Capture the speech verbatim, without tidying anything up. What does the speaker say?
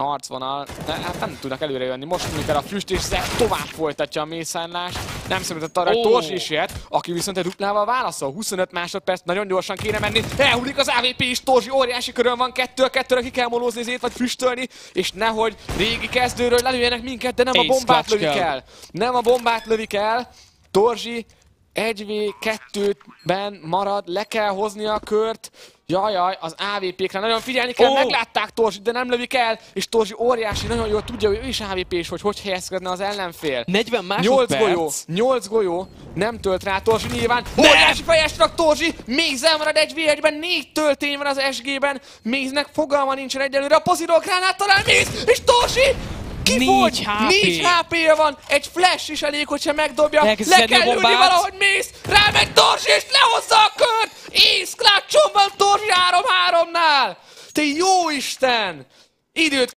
harcvonal, de hát nem tudnak előre jönni. Most tűnik el a füst, és Zed tovább folytatja a mészárlást. Nem számított arra, hogy Oh. Torzsi is ilyet, aki viszont egy duplával válaszol. huszonöt másodperc, nagyon gyorsan kéne menni. Elhullik az á vé pé is, Torzsi óriási körön van, kettő a kettőre ki kell molózni Zét, vagy füstölni, és nehogy régi kezdőről lelőjenek minket, de nem a Ace bombát clutch lövik kell. el. Nem a bombát lövik el. Torzsi egy vé kettőben marad, le kell hozni a kört. Jajjaj, az á vé pékre nagyon figyelni kell, Oh. meglátták Torzsit, de nem lövik el, és Torzsi óriási, nagyon jól tudja, hogy ő is á vé pés, hogy hogy helyezkedne az ellenfél. negyven nyolc másodperc. golyó, nyolc golyó, nem tölt rá Torzsi nyilván. Óriási fejesrak Torzsi, Maze elmarad egy vé egyben, négy töltény van az es gében, Maze-nek fogalma nincsen egyelőre, a Posidol gránát talál Maze, és Torzsi! Négy Kifogy! há pé. négy há pé-je van, egy flash is elég, hogyha megdobja, Elkezdi le kell szedni a ülni bombát. valahogy Maze, rámegy Torzsi és lehozza a kört! Ace clutch-on van Torzsi három háromnál! Te jó Isten! Időt